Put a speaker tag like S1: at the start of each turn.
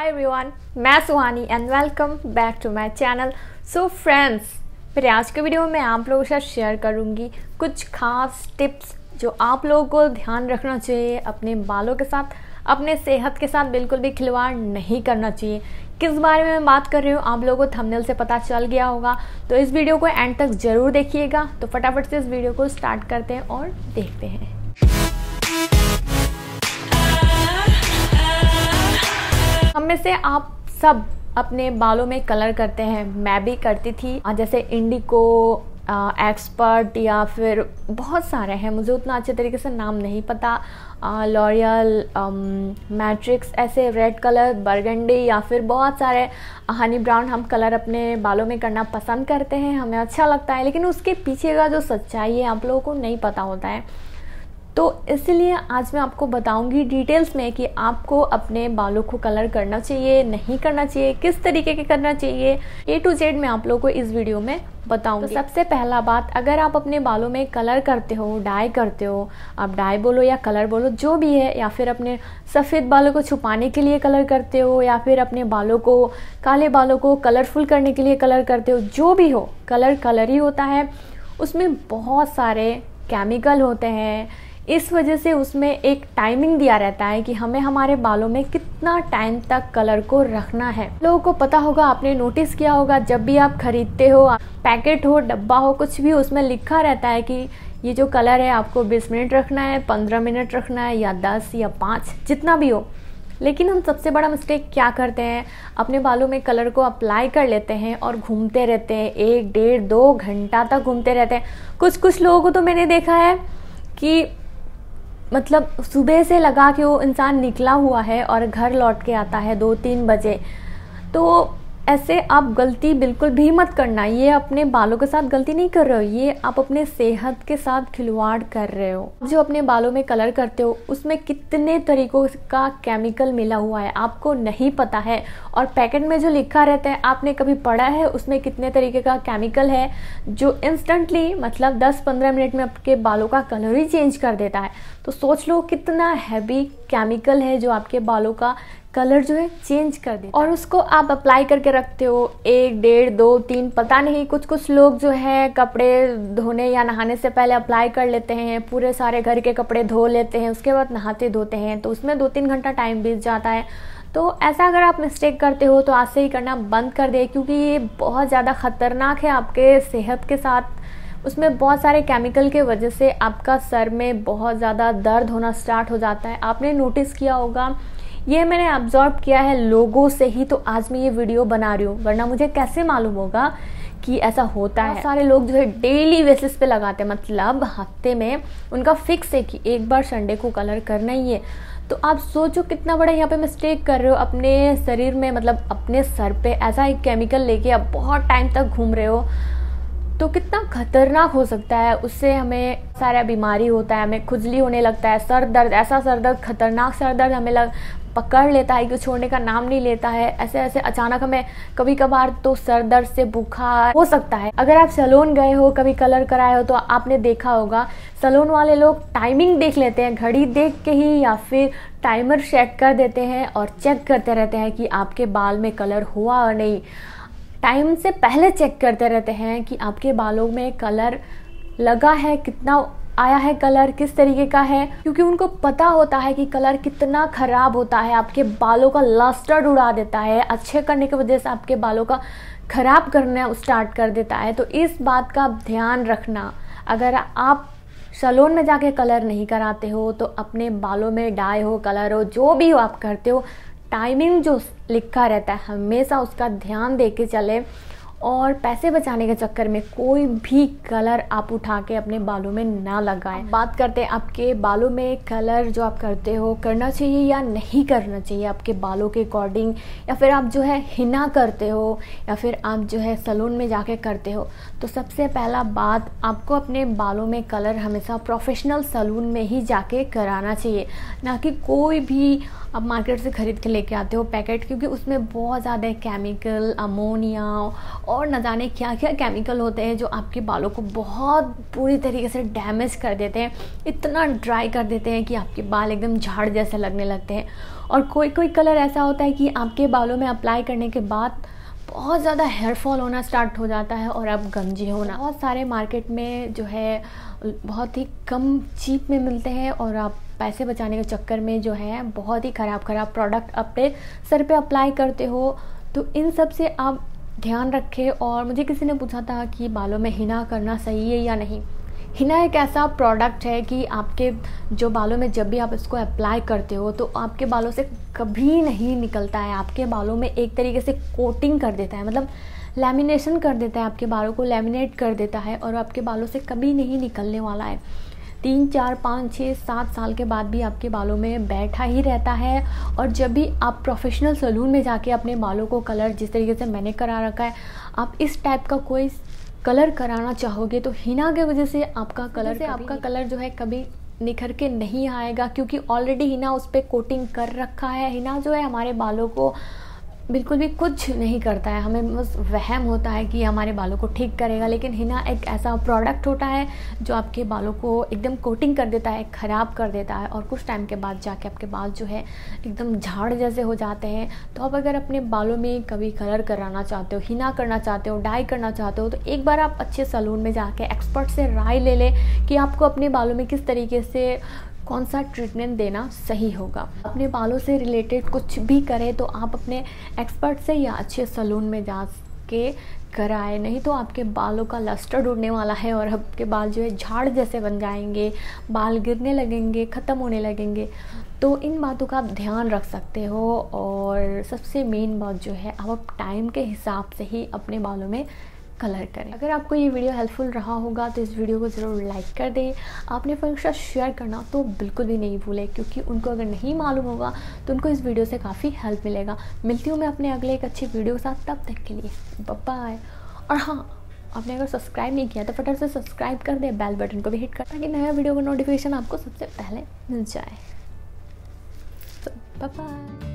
S1: Everyone, मैं Suhani and welcome back to my channel. So friends, मेरे आज के वीडियो में आप लोगों के साथ शेयर करूंगी कुछ खास टिप्स जो आप लोगों को ध्यान रखना चाहिए अपने बालों के साथ, अपने सेहत के साथ बिल्कुल भी खिलवाड़ नहीं करना चाहिए। किस बारे में मैं बात कर रही हूँ आप लोगों को थंबनेल से पता चल गया होगा, तो इस वीडियो को एंड तक ज़रूर देखिएगा। तो फटाफट से इस वीडियो को स्टार्ट करते हैं और देखते हैं। हम में से आप सब अपने बालों में कलर करते हैं, मैं भी करती थी। जैसे इंडिको, एक्सपर्ट या फिर बहुत सारे हैं, मुझे उतना अच्छे तरीके से नाम नहीं पता। लॉरियल, मैट्रिक्स, ऐसे रेड कलर, बर्गंडी या फिर बहुत सारे हनी ब्राउन हम कलर अपने बालों में करना पसंद करते हैं, हमें अच्छा लगता है। लेकिन उसके पीछे का जो सच्चाई है आप लोगों को नहीं पता होता है। तो इसलिए आज मैं आपको बताऊंगी डिटेल्स में कि आपको अपने बालों को कलर करना चाहिए, नहीं करना चाहिए, किस तरीके के करना चाहिए, A to Z मैं आप लोगों को इस वीडियो में बताऊंगी। तो सबसे पहला बात, अगर आप अपने बालों में कलर करते हो, डाई करते हो, आप डाई बोलो या कलर बोलो जो भी है, या फिर अपने सफ़ेद बालों को छुपाने के लिए कलर करते हो, या फिर अपने बालों को, काले बालों को कलरफुल करने के लिए कलर करते हो, जो भी हो, कलर ही होता है। उसमें बहुत सारे केमिकल होते हैं, इस वजह से उसमें एक टाइमिंग दिया रहता है कि हमें हमारे बालों में कितना टाइम तक कलर को रखना है। लोगों को पता होगा, आपने नोटिस किया होगा, जब भी आप खरीदते हो, पैकेट हो, डब्बा हो, कुछ भी, उसमें लिखा रहता है कि ये जो कलर है आपको 20 मिनट रखना है, 15 मिनट रखना है, या 10 या 5, जितना भी हो। लेकिन हम सबसे बड़ा मिस्टेक क्या करते हैं, अपने बालों में कलर को अप्लाई कर लेते हैं और घूमते रहते हैं, 1, 1.5, 2 घंटा तक घूमते रहते हैं। कुछ लोगों को तो मैंने देखा है कि मतलब सुबह से लगा के वो इंसान निकला हुआ है और घर लौट के आता है 2-3 बजे। तो ऐसे आप गलती बिल्कुल भी मत करना। ये अपने बालों के साथ गलती नहीं कर रहे हो, ये आप अपने सेहत के साथ खिलवाड़ कर रहे हो। जो अपने बालों में कलर करते हो उसमें कितने तरीकों का केमिकल मिला हुआ है आपको नहीं पता है, और पैकेट में जो लिखा रहता है आपने कभी पढ़ा है उसमें कितने तरीके का केमिकल है जो इंस्टेंटली मतलब 10-15 मिनट में आपके बालों का कलर ही चेंज कर देता है। तो सोच लो कितना हैवी केमिकल है जो आपके बालों का कलर जो है चेंज कर देता है। और उसको आप अप्लाई करके रखते हो 1, 1.5, 2, 3, पता नहीं। कुछ लोग जो है कपड़े धोने या नहाने से पहले अप्लाई कर लेते हैं, पूरे सारे घर के कपड़े धो लेते हैं, उसके बाद नहाते धोते हैं, तो उसमें 2-3 घंटा टाइम बीत जाता है। तो ऐसा अगर आप मिस्टेक करते हो तो आज से ही करना बंद कर दे, क्योंकि ये बहुत ज़्यादा ख़तरनाक है आपके सेहत के साथ। उसमें बहुत सारे केमिकल के वजह से आपका सर में बहुत ज़्यादा दर्द होना स्टार्ट हो जाता है। आपने नोटिस किया होगा, ये मैंने ऑब्जर्व किया है लोगों से ही तो आज मैं ये वीडियो बना रही हूँ, वरना मुझे कैसे मालूम होगा कि ऐसा होता है। सारे लोग जो है डेली बेसिस पे लगाते हैं, मतलब हफ्ते में उनका फिक्स है कि एक बार संडे को कलर करना ही है। तो आप सोचो कितना बड़ा यहाँ पे मिस्टेक कर रहे हो अपने शरीर में, मतलब अपने सर पे ऐसा एक केमिकल लेके आप बहुत टाइम तक घूम रहे हो, तो कितना खतरनाक हो सकता है। उससे हमें सारा बीमारी होता है, हमें खुजली होने लगता है, सर दर्द, ऐसा सर दर्द, खतरनाक सर दर्द हमें पकड़ लेता है कि छोड़ने का नाम नहीं लेता है। ऐसे अचानक हमें कभी कभार तो सर दर्द से बुखार हो सकता है। अगर आप सैलून गए हो, कभी कलर कराए हो, तो आपने देखा होगा सैलून वाले लोग टाइमिंग देख लेते हैं, घड़ी देख के ही, या फिर टाइमर सेट कर देते हैं और चेक करते रहते हैं कि आपके बाल में कलर हुआ और नहीं। टाइम से पहले चेक करते रहते हैं कि आपके बालों में कलर लगा है, कितना आया है कलर, किस तरीके का है, क्योंकि उनको पता होता है कि कलर कितना ख़राब होता है, आपके बालों का लस्टर उड़ा देता है, अच्छे करने की वजह से आपके बालों का ख़राब करना स्टार्ट कर देता है। तो इस बात का ध्यान रखना। अगर आप सैलून में जाके कलर नहीं कराते हो तो अपने बालों में डाई हो, कलर हो, जो भी हो आप करते हो, टाइमिंग जो लिखा रहता है हमेशा उसका ध्यान दे के चले, और पैसे बचाने के चक्कर में कोई भी कलर आप उठा के अपने बालों में ना लगाएं। बात करते हैं आपके बालों में कलर जो आप करते हो करना चाहिए या नहीं करना चाहिए आपके बालों के अकॉर्डिंग, या फिर आप जो है हिना करते हो, या फिर आप जो है सैलून में जाके करते हो। तो सबसे पहला बात, आपको अपने बालों में कलर हमेशा प्रोफेशनल सैलून में ही जाके कराना चाहिए, ना कि कोई भी आप मार्केट से ख़रीद के लेके आते हो पैकेट, क्योंकि उसमें बहुत ज़्यादा केमिकल, अमोनिया और न जाने क्या क्या केमिकल होते हैं जो आपके बालों को बहुत पूरी तरीके से डैमेज कर देते हैं, इतना ड्राई कर देते हैं कि आपके बाल एकदम झाड़ जैसे लगने लगते हैं। और कोई कोई कलर ऐसा होता है कि आपके बालों में अप्लाई करने के बाद बहुत ज़्यादा हेयर फॉल होना स्टार्ट हो जाता है और अब गंजे होना। बहुत सारे मार्केट में जो है बहुत ही कम चीप में मिलते हैं और आप पैसे बचाने के चक्कर में जो है बहुत ही ख़राब प्रोडक्ट अपने सर पे अप्लाई करते हो। तो इन सब से आप ध्यान रखें। और मुझे किसी ने पूछा था कि बालों में हिना करना सही है या नहीं। हिना एक ऐसा प्रोडक्ट है कि आपके जो बालों में जब भी आप इसको अप्लाई करते हो तो आपके बालों से कभी नहीं निकलता है, आपके बालों में एक तरीके से कोटिंग कर देता है, मतलब लैमिनेशन कर देता है, आपके बालों को लैमिनेट कर देता है और आपके बालों से कभी नहीं निकलने वाला है। 3, 4, 5, 6, 7 साल के बाद भी आपके बालों में बैठा ही रहता है। और जब भी आप प्रोफेशनल सैलून में जाके अपने बालों को कलर, जिस तरीके से मैंने करा रखा है, आप इस टाइप का कोई कलर कराना चाहोगे तो हिना की वजह से आपका कलर जो है कभी निखर के नहीं आएगा, क्योंकि ऑलरेडी हिना उस पर कोटिंग कर रखा है। हिना जो है हमारे बालों को बिल्कुल भी कुछ नहीं करता है, हमें बस वहम होता है कि हमारे बालों को ठीक करेगा, लेकिन हिना एक ऐसा प्रोडक्ट होता है जो आपके बालों को एकदम कोटिंग कर देता है, ख़राब कर देता है और कुछ टाइम के बाद जाके आपके बाल जो है एकदम झाड़ जैसे हो जाते हैं। तो आप अगर अपने बालों में कभी कलर कराना चाहते हो, हिना करना चाहते हो, डाई करना चाहते हो, तो एक बार आप अच्छे सैलून में जाके एक्सपर्ट से राय ले लें कि आपको अपने बालों में किस तरीके से कौन सा ट्रीटमेंट देना सही होगा। अपने बालों से रिलेटेड कुछ भी करें तो आप अपने एक्सपर्ट से या अच्छे सैलून में जा के कराए, नहीं तो आपके बालों का लस्टर उड़ने वाला है और आपके बाल जो है झाड़ जैसे बन जाएंगे, बाल गिरने लगेंगे, ख़त्म होने लगेंगे। तो इन बातों का आप ध्यान रख सकते हो। और सबसे मेन बात जो है, आप टाइम के हिसाब से ही अपने बालों में कलर करें। अगर आपको ये वीडियो हेल्पफुल रहा होगा तो इस वीडियो को ज़रूर लाइक कर दें। आपने फ्रेंड्स के साथ शेयर करना तो बिल्कुल भी नहीं भूलें, क्योंकि उनको अगर नहीं मालूम होगा तो उनको इस वीडियो से काफ़ी हेल्प मिलेगा। मिलती हूँ मैं अपने अगले एक अच्छी वीडियो के साथ, तब तक के लिए बाय बाय। और हाँ, आपने अगर सब्सक्राइब नहीं किया तो फटाफट से सब्सक्राइब कर दे, बेल बटन को भी हिट कर, ताकि नया वीडियो का नोटिफिकेशन आपको सबसे पहले मिल जाए। तो बाय बाय।